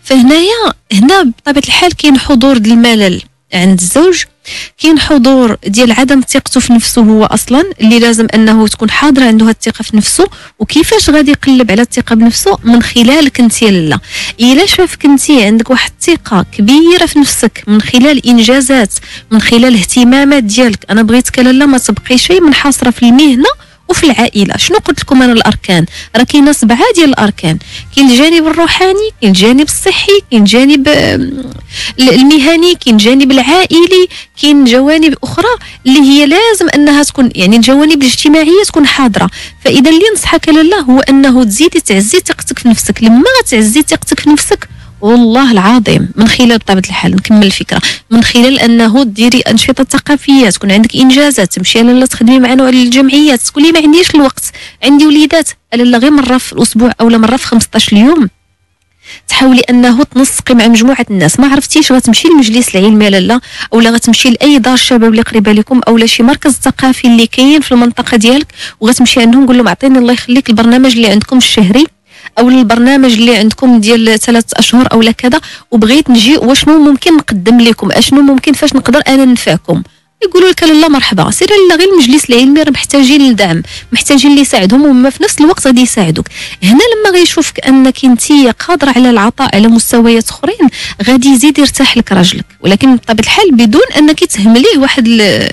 هنا بطبيعه الحال كاين حضور ديال الملل عند الزوج، كاين حضور ديال عدم ثقته في نفسه هو اصلا، اللي لازم انه تكون حاضره عنده الثقه في نفسه. وكيفاش غادي يقلب على الثقه بنفسه؟ من خلالك انت لالا. الا شافك انت عندك واحد الثقه كبيره في نفسك من خلال انجازات، من خلال الاهتمامات ديالك، انا بغيتك لالا ما تبقي شيء منحصره في المهنه وفي العائله. شنو قلت لكم انا الاركان؟ راه كاينه 7 ديال الاركان، كاين الجانب الروحاني، كاين الجانب الصحي، كاين الجانب المهني، كاين الجانب العائلي، كاين جوانب اخرى اللي هي لازم انها تكون، يعني الجوانب الاجتماعيه تكون حاضره. فاذا اللي نصحك لاله هو انه تزيدي تعزي ثقتك في نفسك. لما تعزي ثقتك في نفسك والله العظيم من خلال بطبيعه الحال نكمل الفكره، من خلال انه ديري انشطه ثقافيه، تكون عندك انجازات، تمشي لاله تخدمي مع نوع الجمعيات، تقولي ما عنديش الوقت، عندي وليدات، لاله غير مره في الاسبوع او مره في 15 يوم تحاولي انه تنسقي مع مجموعه الناس. ما عرفتيش غتمشي للمجلس العلمي لاله، اولا غتمشي لاي دار شباب اللي قريبه لكم، اولا شي مركز ثقافي اللي كاين في المنطقه ديالك، وغتمشي عندهم قول لهم اعطيني الله يخليك البرنامج اللي عندكم الشهري او البرنامج اللي عندكم ديال 3 أشهر او كذا، وبغيت نجي واشنو ممكن نقدم لكم، اشنو ممكن فاش نقدر انا ننفعكم. يقولوا لك لا مرحبا، سير لا غير المجلس العلمي راه محتاجين للدعم، محتاجين اللي يساعدهم، وما في نفس الوقت غادي يساعدوك. هنا لما غيشوفك انك انت قادره على العطاء على مستويات اخرين غادي يزيد يرتاح لك راجلك، ولكن بطبيعه الحال بدون انك تهمليه واحد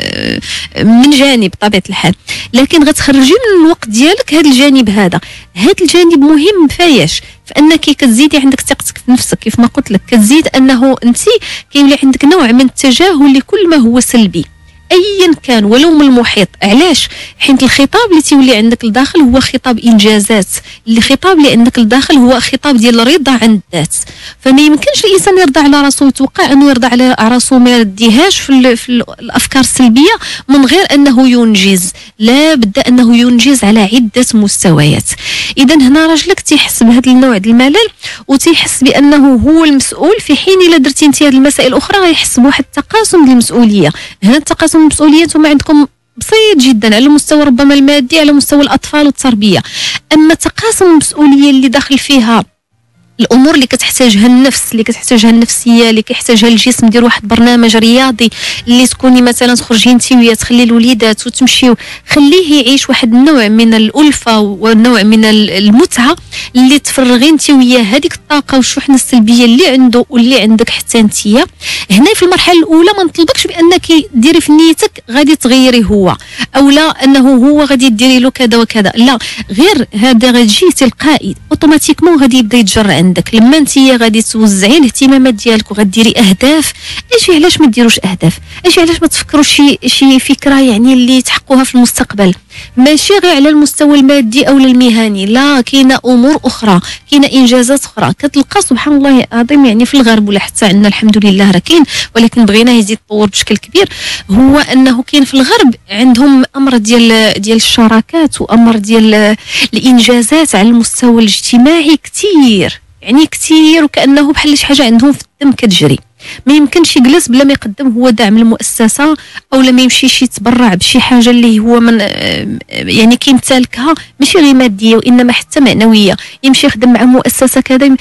من جانب بطبيعه الحال، لكن غتخرجي من الوقت ديالك هذا الجانب. هذا الجانب مهم فايش؟ فانك كتزيدي عندك ثقتك في نفسك، كيف ما قلت لك كتزيد انه انت كاين عندك نوع من التجاهل لكل ما هو سلبي ايا كان ولو من المحيط. علاش؟ حيت الخطاب اللي تيولي عندك لداخل هو خطاب انجازات، الخطاب اللي عندك لداخل هو خطاب ديال الرضا عن الذات. فما يمكنش الانسان يرضى على راسه ويتوقع انه يرضى على راسه ما يرديهاش في الافكار السلبيه من غير انه ينجز. لا بد انه ينجز على عده مستويات. اذا هنا راجلك تيحس بهذا النوع ديال الملل وتيحس بانه هو المسؤول، في حين الا درتي انت هذه المسائل الاخرى غيحس بواحد التقاسم ديال المسؤوليه. هنا التقاسم المسؤوليه نتوما عندكم بسيط جدا على المستوى ربما المادي، على مستوى الاطفال والتربيه. اما تقاسم المسؤوليه اللي داخل فيها الامور اللي كتحتاجها النفس، اللي كتحتاجها النفسيه، اللي كيحتاجها الجسم، دير واحد برنامج رياضي اللي تكوني مثلا تخرجي انت وياه، تخلي الوليدات وتمشيو، خليه يعيش واحد النوع من الالفه والنوع من المتعه اللي تفرغي انت وياه هذيك الطاقه والشحنه السلبيه اللي عنده واللي عندك حتى انتيا. هنا في المرحله الاولى ما نطلبكش بانك ديري في نيتك غادي تغيري هو، او لا انه هو غادي ديري له كذا وكذا، لا، غير هذا غتجي تلقائي اوتوماتيكمون غادي يبدا يتجرى عندك. لما انتي غادي توزعي الاهتمامات ديالك وغديري اهداف، علاش ما ديروش اهداف؟ علاش ما تفكروش شي فكره يعني اللي تحققوها في المستقبل، ماشي غير على المستوى المادي او المهني، لا، كاينه امور اخرى، كاينه انجازات اخرى. كتلقى سبحان الله العظيم يعني في الغرب ولا حتى عندنا الحمد لله راه كاين، ولكن بغينا يزيد يتطور بشكل كبير. هو انه كاين في الغرب عندهم امر ديال الشراكات وامر ديال الانجازات على المستوى الاجتماعي كثير، يعني كثير، وكانه بحال شي حاجه عندهم في الدم كتجري. ما يمكنش يجلس بلا ما يقدم هو دعم المؤسسه، او لما يمشيش يتبرع بشي حاجه اللي هو من يعني كيمتلكها، ماشي غير ماديه وانما حتى معنويه، يمشي يخدم مع مؤسسه كذا.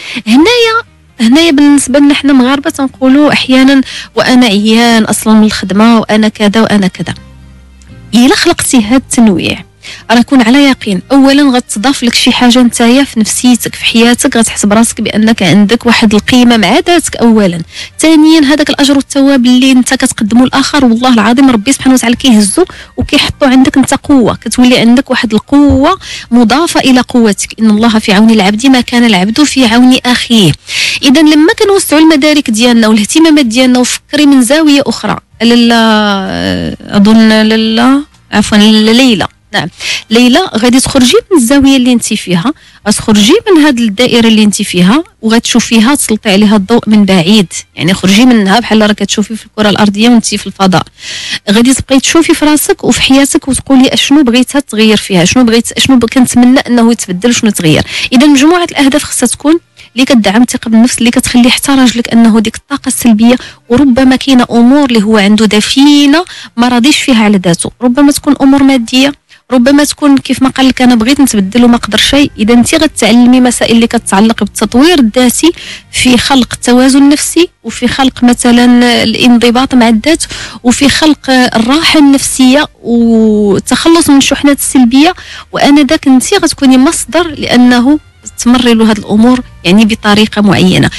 هنايا بالنسبه لنا حنا مغاربه تنقولوا احيانا وانا عيان اصلا من الخدمه وانا كذا وانا كذا. الا خلقتي هذا التنويع راه كون على يقين، اولا غتضاف لك شي حاجه نتايا في نفسيتك في حياتك، غتحس براسك بانك عندك واحد القيمه مع ذاتك اولا. ثانيا هذاك الاجر والثواب اللي انت كتقدمه للاخر والله العظيم ربي سبحانه وتعالى كيهزو وكيحطو عندك انت قوه، كتولي عندك واحد القوه مضافه الى قوتك. ان الله في عون العبد ما كان العبد في عون اخيه. اذا لما كنوسعوا المدارك ديالنا والاهتمامات ديالنا وفكري من زاويه اخرى، لاله اظن لاله عفوا ليلى نعم. ليلى غادي تخرجي من الزاويه اللي انت فيها، غتخرجي من هذه الدائره اللي انت فيها وغتشوفيها تسلطي عليها الضوء من بعيد، يعني خرجي منها بحال راك كتشوفي في الكره الارضيه وانت في الفضاء. غادي تبقاي تشوفي في راسك وفي حياتك وتقولي اشنو بغيتها تغير فيها، شنو كنتمنى انه يتبدل وشنو تغير. اذا مجموعه الاهداف خصها تكون اللي كتدعم الثقه بالنفس، اللي كتخلي حتى راجلك انه ديك الطاقه السلبيه. وربما كاينه امور اللي هو عنده دفينه ما راضيش فيها على ذاته، ربما تكون امور ماديه، ربما تكون كيف ما قال لك انا بغيت نتبدل وما قدر شيء. اذا انت غتعلمي مسائل اللي كتتعلق بالتطوير الذاتي، في خلق التوازن النفسي، وفي خلق مثلا الانضباط مع الذات، وفي خلق الراحه النفسيه والتخلص من الشحنات السلبيه. وانا ذاك انت غتكوني مصدر لانه تمري له هذه الامور يعني بطريقه معينه.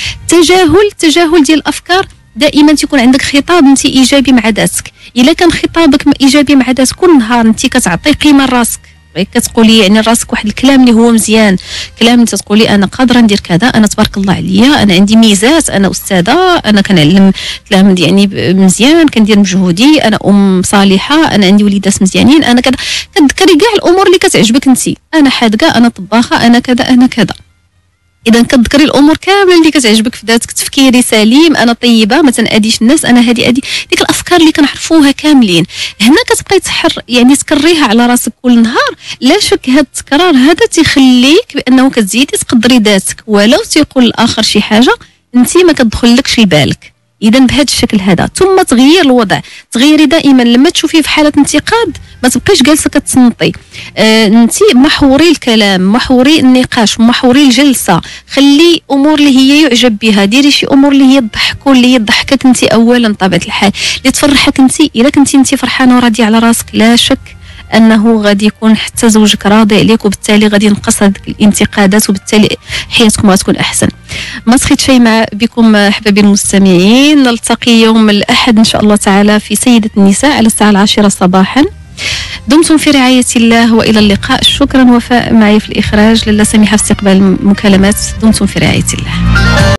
تجاهل ديال الافكار، دائما تكون عندك خطاب انت ايجابي مع ذاتك. الا كان خطابك ايجابي مع ذاتك كل نهار انت كتعطي قيمه لراسك، كتقولي يعني راسك واحد الكلام اللي هو مزيان، كلام انت تقولي انا قادره ندير كذا، انا تبارك الله عليا، انا عندي ميزات، انا استاذه، انا كنعلم كلام يعني مزيان، كندير مجهودي، انا ام صالحه، انا عندي وليدات مزيانين، انا كذا. كتذكري كاع الامور اللي كتعجبك انت، انا حاذقه، انا طباخه، انا كذا انا كذا. اذا كتذكري الامور كامله اللي كتعجبك في ذاتك، تفكيري سليم، انا طيبه، ما تناديش الناس، انا هذه ديك الافكار اللي كنعرفوها كاملين. هنا كتبقاي يعني تكريها على راسك كل نهار. لا شك هذا التكرار هذا تيخليك بانه كتزيدي تقدري ذاتك، ولو تيقول الاخر شي حاجه انت ما كتدخلكش لبالك. اذا بهذا الشكل هذا ثم تغيير الوضع، تغيري دائما لما تشوفيه في حاله انتقاد ما تبقيش جالسه كتصنطي. انت محوري الكلام، محوري النقاش، محوري الجلسه، خلي امور اللي هي يعجب بها، ديري شي امور اللي هي تضحكوا، اللي هي تضحكك انت اولا طبيعه الحال، اللي تفرحك انت. الا كنتي انت فرحانه وراضيه على راسك لا شك انه غادي يكون حتى زوجك راضي عليك، وبالتالي غادي ينقص هذيك الانتقادات، وبالتالي حياتكم غتكون احسن. ما سخيت شيء بكم احبابي المستمعين، نلتقي يوم الاحد ان شاء الله تعالى في سيدة النساء على الساعه 10 صباحا. دمتم في رعايه الله والى اللقاء. شكرا وفاء معي في الاخراج، لاله سميحه في استقبال المكالمات. دمتم في رعايه الله.